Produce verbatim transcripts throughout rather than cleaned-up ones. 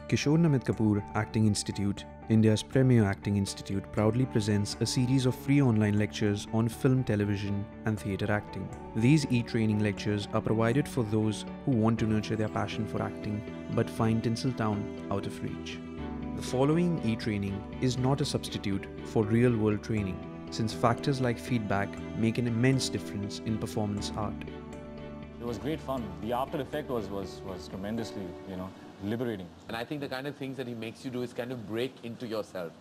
Kishore Namit Kapoor Acting Institute, India's premier acting institute, proudly presents a series of free online lectures on film, television, and theatre acting. These e-training lectures are provided for those who want to nurture their passion for acting but find Tinseltown out of reach. The following e-training is not a substitute for real-world training, since factors like feedback make an immense difference in performance art. It was great fun. The after effect was, was, was tremendously, you know, liberating. And I think the kind of things that he makes you do is kind of break into yourself.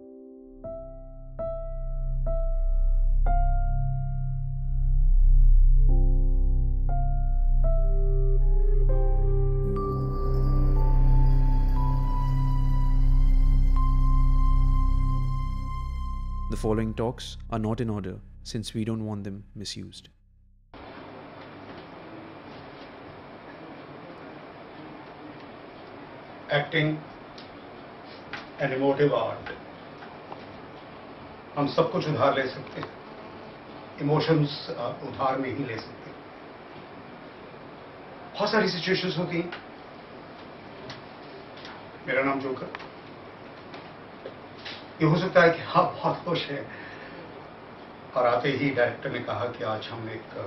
The following talks are not in order, since we don't want them misused. Acting an emotive art. हम सब कुछ उधार ले सकते हैं, emotions उधार नहीं ले सकते. बहुत सारी सिचुएशंस होती हैं. मेरा नाम जोकर. ये हो सकता है कि आप बहुत खुश हैं और आते ही डायरेक्टर ने कहा कि आज हम एक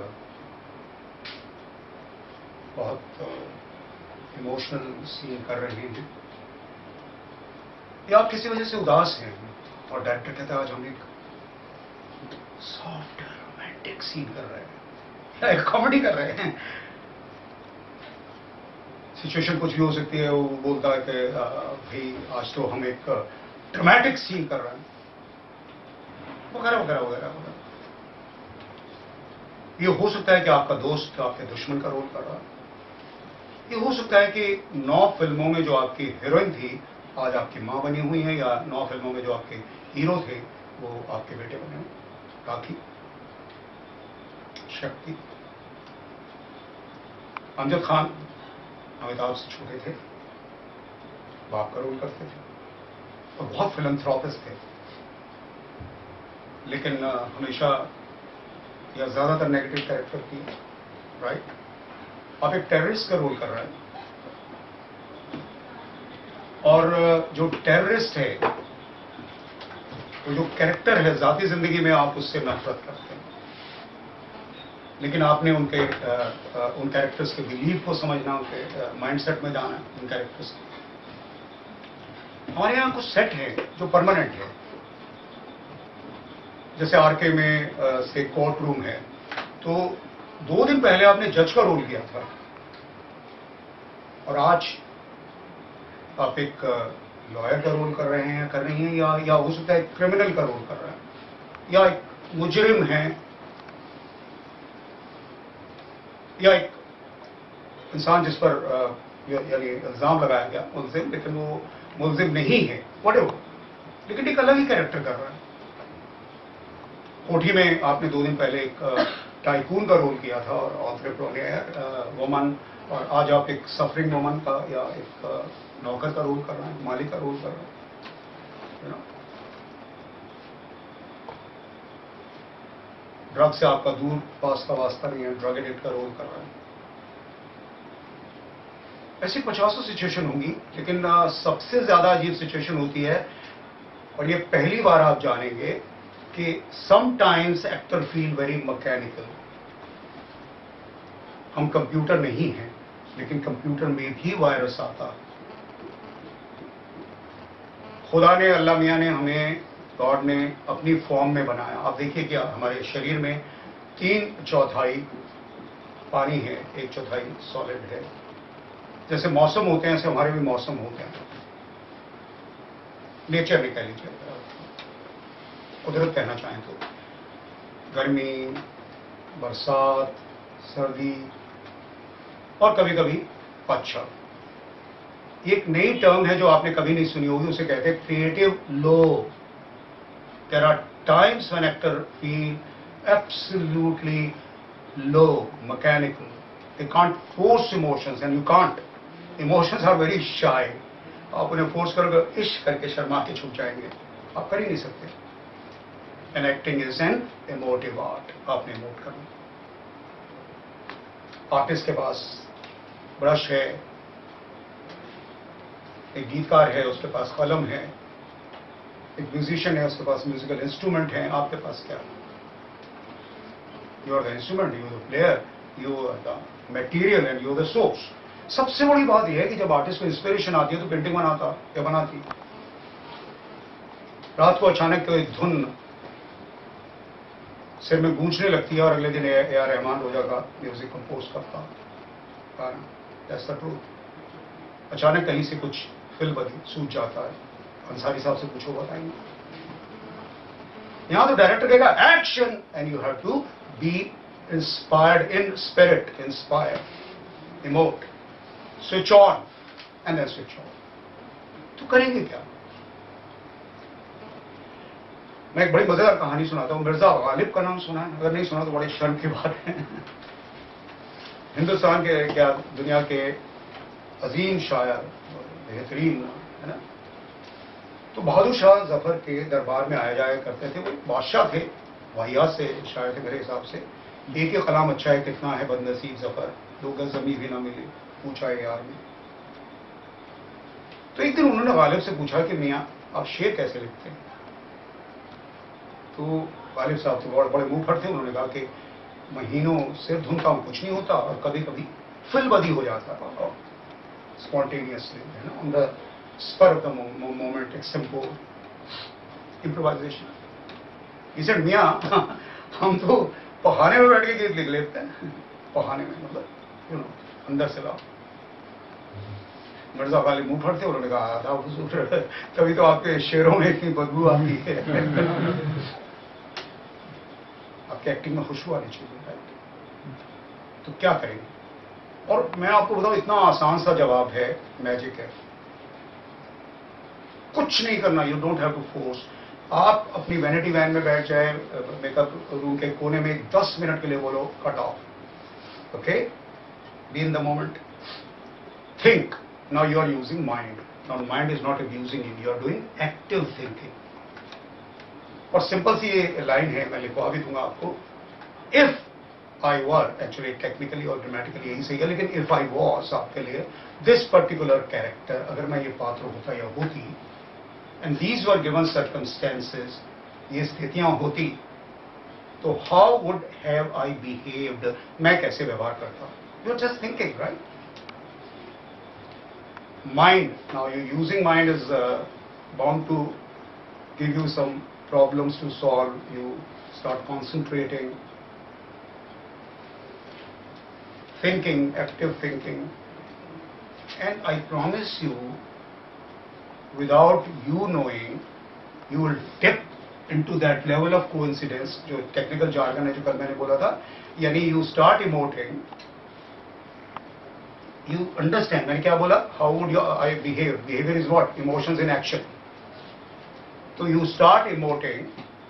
बहुत इमोशनल सीन कर रहे हैं, या आप किसी वजह से उदास हैं और डायरेक्टर कहता है आज हम एक सॉफ्ट रोमांटिक सीन कर रहे हैं या एक कॉमेडी कर रहे हैं. सिचुएशन कुछ भी हो सकती है. वो बोलता है कि भाई आज तो हम एक ड्रामेटिक सीन कर रहे हैं, वगैरह वगैरह वगैरह वगैरह. ये हो सकता है कि आपका दोस्त आपके दुश्मन का रोल कर रहा है. ये हो सकता है कि नौ फिल्मों में जो आपकी हीरोइन थी आज आपकी मां बनी हुई है, या नौ फिल्मों में जो आपके हीरो थे वो आपके बेटे बने हुए. राखी, शक्ति, अमजद खान अमिताभ से छोटे थे, बाप का रोल करते थे और बहुत फिलंथ्रोपिस्ट थे, लेकिन हमेशा या ज्यादातर नेगेटिव कैरेक्टर की. राइट. आप एक टेररिस्ट का रोल कर रहे हैं और जो टेररिस्ट है, वो जो कैरेक्टर है, जाती जिंदगी में आप उससे नफरत करते हैं, लेकिन आपने उनके आ, आ, उन कैरेक्टर्स के बिलीव को समझना, उनके माइंडसेट में जाना है, उन कैरेक्टर्स के. हमारे यहाँ कुछ सेट है जो परमानेंट है. जैसे आरके में आ, से कोर्ट रूम है, तो दो दिन पहले आपने जज का रोल किया था और आज आप एक लॉयर का रोल कर रहे हैं, कर रही हैं, या या हो सकता है क्रिमिनल का रोल कर रहे हैं, या एक मुजरिम है, या एक इंसान जिस पर यानी इल्जाम लगाया गया मुल्जिम, लेकिन वो मुल्जिम नहीं है, व्हाटएवर, लेकिन एक अलग ही कैरेक्टर कर रहा है. कोठी में आपने दो दिन पहले एक टाइकून का रोल किया था और ऑन्ट्रेप्रेन्योर वुमन, और आज आप एक सफरिंग वुमन का या एक नौकर का रोल कर रहे हैं, मालिक का रोल कर रहे हैं. यू नो, ड्रग से आपका दूर पास का वास्ता नहीं है, ड्रग एडिक्ट का रोल कर रहे हैं. ऐसी पचासों सिचुएशन होंगी, लेकिन सबसे ज्यादा अजीब सिचुएशन होती है, और ये पहली बार आप जानेंगे कि sometimes actor feel very mechanical. हम कंप्यूटर नहीं हैं, लेकिन कंप्यूटर में भी वायरस आता. खुदा ने, अल्लाह मियां ने हमें, गॉड ने अपनी फॉर्म में बनाया. आप देखिए कि हमारे शरीर में तीन चौथाई पानी है, एक चौथाई सॉलिड है. जैसे मौसम होते हैं, ऐसे हमारे भी मौसम होते हैं. नेचर ने कह लीजिए, कुदरत कहना चाहें तो, गर्मी, बरसात, सर्दी और कभी कभी पतझड़. एक नई टर्म है जो आपने कभी नहीं सुनी होगी, उसे कहते हैं creative low. There are times when actor feel absolutely low, mechanical. They can't force emotions, and you can't. Emotions are very shy. आप उन्हें फोर्स करोगे, इश्क करके शर्मा के छुप जाएंगे, आप कर ही नहीं सकते. And acting is an emotive art. आपने इमोट करना. आर्टिस्ट के पास ब्रश है, एक गीतकार है उसके पास कलम है, एक म्यूजिशियन है उसके पास म्यूजिकल इंस्ट्रूमेंट है, आपके पास क्या? You are the instrument, you are the player, you are the material and you are the source. सबसे बड़ी बात यह है कि जब आर्टिस्ट को इंस्पिरेशन आती है तो पेंटिंग बनाता या बनाती। रात को अचानक कोई धुन सिर में गूंजने लगती है और अगले दिन ए आर रहमान रोजा का म्यूजिक कंपोज करता गाना, दैट्स द ट्रूथ। अचानक कहीं से कुछ फिल बदी सूझ जाता है, अंसारी साहब से पूछो बताएंगे। यहां तो डायरेक्टर कहेगा action and you have to be inspired in spirit, inspire, emote, switch on and then switch on. तो करेंगे क्या? मैं एक बड़ी मजेदार कहानी सुनाता हूं। मिर्जा गालिब का नाम सुना है? अगर नहीं सुना तो बड़ी शर्म की बात है। हिंदुस्तान के क्या दुनिया के अजीम शायर, बेहतरीन, है ना। तो बहादुर शाह जफर के दरबार में आया जाया करते थे। वो बादशाह थे, वाहियात से शायर थे मेरे हिसाब से। एक ही कलाम अच्छा है कितना है बदनसीब जफर, दो गज जमी भी ना मिली पूछा है यार में। तो एक दिन उन्होंने गालिब से पूछा कि मियाँ आप शेर कैसे लिखते हैं? तो गालिब साहब थे बड़े बड़े मुंह फट थे। उन्होंने कहा कि महीनों से धुनता हूं, कुछ नहीं होता, और कभी कभी फिलबदी हो जाता है, स्पॉन्टेनियसली, है ना, on the spur of the moment, extempo, improvisation. He said मियां हम तो पहाने में बैठ के गीत लिख लेते हैं। पहाने में मतलब यू नो अंदर से लाओ। मिर्जा गालिब मुंह फट थे। उन्होंने कहा था हुजूर तभी तो आपके शेरों में इतनी बदबू आती है। आपकी एक्टिंग में खुशबू आनी चाहिए, राइट? तो क्या करेंगे? और मैं आपको बताऊं इतना आसान सा जवाब है, मैजिक है। कुछ नहीं करना, you don't have to force. आप अपनी वैनिटी वैन में बैठ जाए, मेकअप रूम के कोने में दस मिनट के लिए बोलो cut off, okay, be in the moment, think. Now you are using mind, now mind is not abusing you, you are doing active thinking. और सिंपल सी ये लाइन है, मैं लिखवा भी दूंगा आपको। If I were, actually technically और ड्रामेटिकली यही सही है, लेकिन इफ आई वॉज आपके लिए दिस पर्टिकुलर कैरेक्टर, अगर मैं ये पात्र होता या होती, and these were given circumstances, ये स्थितियां होती, तो how would have I behaved, मैं कैसे व्यवहार करता? You are just thinking, right? Mind, now you using mind is bound to give you some problems to solve. You start concentrating, thinking, active thinking, and I promise you, without you knowing, you will dip into that level of coincidence, जो technical jargon है जो कल मैंने बोला था, यानी you start emoting, you understand, मैंने क्या बोला? How would you I behave? Behavior is what? Emotions in action. तो यू स्टार्ट इमोटिंग।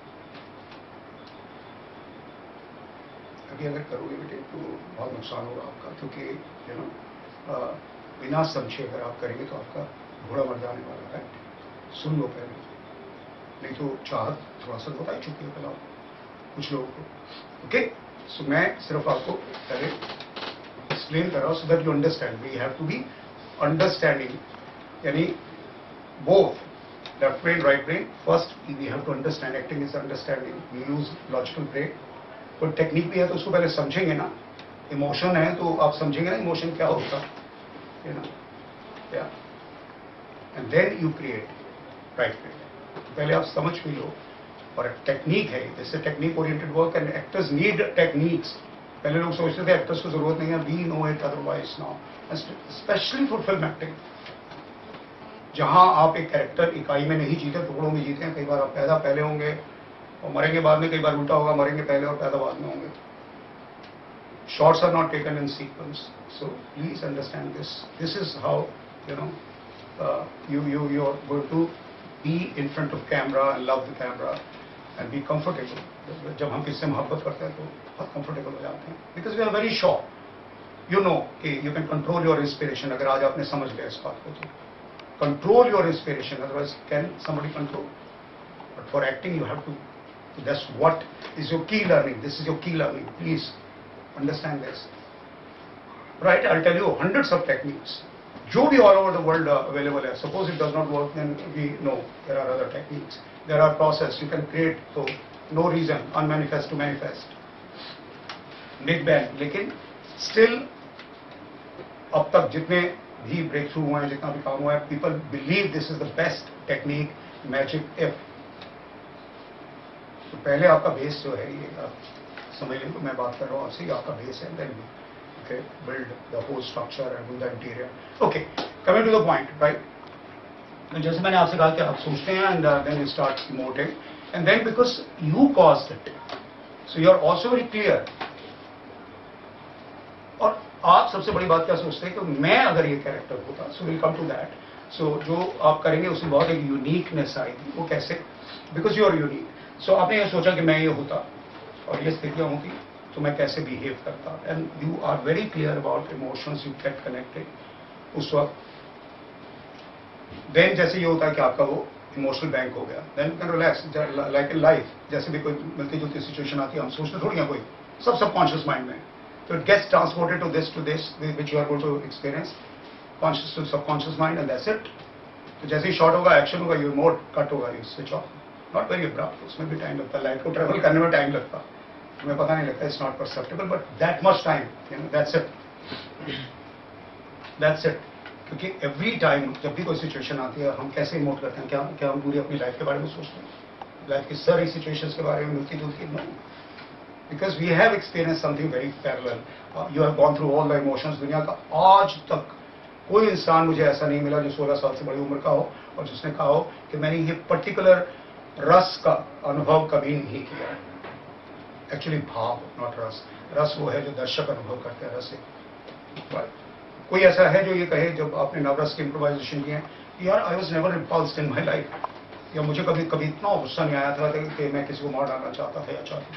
अभी अगर करोगे बेटे तो बहुत नुकसान होगा आपका, क्योंकि यू नो बिना समझे अगर आप करेंगे तो आपका घोड़ा मर जाने वाला है। सुन लो पहले, नहीं तो चाहत थोड़ा सा बता ही चुकी है पहला कुछ लोगों को, ओके। सो मैं सिर्फ आपको पहले एक्सप्लेन कर रहा हूँ so that you understand. We have to be understanding, यानी both left brain, right brain. First, we have to understand. Acting is understanding. We use logical brain. कोई टेक्निक भी है तो उसको पहले समझेंगे ना। इमोशन है तो आप समझेंगे ना इमोशन क्या होता है, यू नो, या, and then you create right brain. पहले आप समझ भी लो। और टेक्निक है, जैसे technique oriented work, and actors need techniques. पहले लोग सोचते थे एक्टर्स को जरूरत नहीं है, we know it otherwise now, specially for film acting, जहां आप एक कैरेक्टर इकाई में नहीं जीते, टुकड़ों में जीते हैं। कई बार आप पैदा पहले होंगे और मरेंगे बाद में, कई बार उल्टा होगा, मरेंगे पहले और पैदा बाद में होंगे। Shots are not taken in sequence, so please understand this. This is how you know you you you are going to be in front of camera and love the camera and be comfortable. जब हम किससे मोहब्बत करते हैं तो बहुत comfortable हो जाते हैं, because we are very sure you know कि you can control your inspiration. अगर आज आपने समझ लिया इस बात को तो control your inspiration, otherwise can somebody control? But for acting you have to, that's what is your key learning. This is your key learning. Please understand this. Right? I'll tell you hundreds of techniques. जो भी all over the world uh, available है, suppose it does not work, then we know there are other techniques, there are process you can create, so no reason unmanifest to manifest, big bang. लेकिन still अब तक जितने भी break through हुए हैं, जितना भी काम हुआ है, people believe this is the best technique, magic if. तो पहले आपका बेस जो है, ये आप समझ लें, तो मैं बात कर रहा हूँ आपसे, आपका बेस है, then okay, build the whole structure and do the interior. Okay, coming to the point, right? जैसे मैंने आपसे कहा कि आप सोचते हैं and uh, then you start emoting, and then because you caused it, so you are also very clear. और आप सबसे बड़ी बात क्या सोचते हैं कि मैं अगर ये कैरेक्टर होता, so we'll come to that. So जो आप करेंगे उसमें बहुत एक यूनिकनेस आएगी. वो कैसे? Because you are unique. So आपने ये सोचा कि मैं ये होता और ये स्थितियाँ होती, तो मैं कैसे बिहेव करता, and you are very clear about emotions, you get connected उस वक्त. देन जैसे ये होता है कि आपका वो इमोशनल बैंक हो गया, then can relax like in life. जैसे भी कोई मिलती जुलती सिचुएशन आती है, हम सोचते थोड़ी हैं कोई, सब सबकॉन्शियस माइंड में, तो it gets transported to this to this which you are going to experience, conscious to subconscious mind, and that's it. तो जैसे ही शॉर्ट होगा, एक्शन होगा, यू मोड कट होगा, you switch off. Not very abrupt, उसमें भी time लगता है, लाइफ को ट्रेवल करने में टाइम लगता है, तुम्हें पता नहीं लगता, it's not perceptible, but that much time, you know, that's it, that's it. क्योंकि एवरी टाइम जब भी कोई सिचुएशन आती है, हम कैसे इमोट करते हैं? क्या क्या हम पूरी अपनी लाइफ के बारे में सोचते हैं, लाइफ की सारी सिचुएशंस के बारे में मिलती जुलती? No, because we have experience something very parallel. You have gone through all the emotions. दुनिया का आज तक कोई इंसान मुझे ऐसा नहीं मिला जो सोलह साल से बड़ी उम्र का हो और जिसने कहा हो कि मैंने ये पर्टिकुलर रस का अनुभव कभी नहीं किया. एक्चुअली भाव, नॉट रस. रस वो है जो दर्शक अनुभव करते हैं, रस है. कोई ऐसा है जो ये कहे जब आपने नवरस की इम्प्रोवाइजेशन किए, यार I was never repulsed in my life, या मुझे कभी कभी इतना गुस्सा नहीं आया था कि मैं किसी को मार डालना चाहता था या चाहती,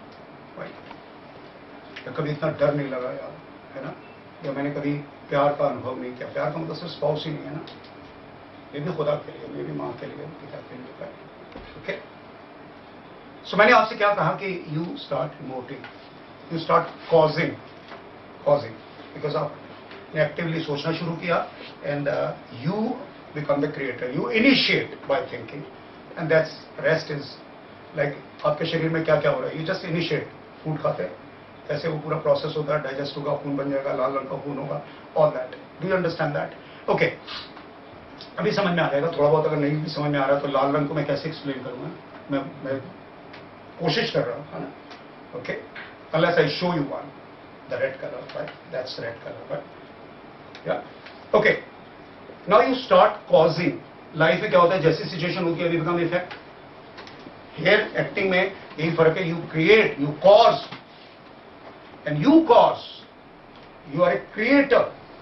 या कभी इतना डर नहीं लगा यार, है ना, या मैंने कभी प्यार का अनुभव नहीं किया. प्यार का मतलब सिर्फ स्पाउस ही नहीं है ना, ये भी खुदा के लिए, ये भी माँ के लिए, पिता के लिए. ओके, सो मैंने आपसे क्या कहा कि you start emoting, you start causing, causing because आपने एक्टिवली सोचना शुरू किया, and you become the creator, you initiate by thinking, and that's rest is like आपके शरीर में क्या क्या हो रहा है, यू जस्ट इनिशिएट. फूड खाते हैं, कैसे वो पूरा प्रोसेस होता है, डाइजेस्ट होगा, खून बन जाएगा, लाल रंग का खून होगा, all that. Do you understand that? Okay, अभी समझ में आ जाएगा थोड़ा बहुत. अगर नहीं भी समझ में आ रहा है तो लाल रंग को मैं कैसे एक्सप्लेन करूंगा, मैं मैं कोशिश कर रहा हूं, है ना. Okay, unless I show you one, the red color, right? That's red color, right? Yeah. Okay. Now you start causing. Life में क्या होता है, जैसी सिचुएशन होती है, we become effect. Here acting में यही फर्क है. You create, you cause, and you cause. You are a creator.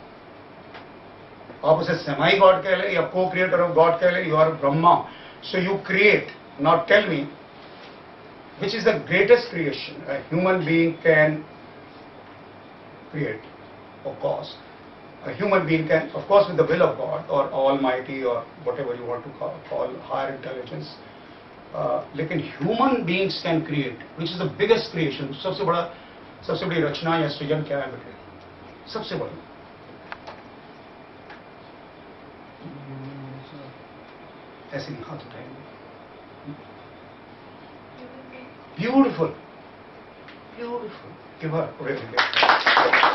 आप उसे सेमाई गॉड कह ले या को क्रिएटर ऑफ गॉड कह ले, you are Brahma. So you create. Now tell me, which is the greatest creation a human being can create or cause? A human being can, of course, with the will of God or Almighty or whatever you want to call, call higher intelligence. Uh, लेकिन human beings can create, which is the biggest creation. सबसे बड़ा, सबसे बड़ी रचना या सृजन क्या है बेटे? सबसे बड़ी. ऐसे नहीं हाथ उठाएंगे. Beautiful, beautiful. Give her really.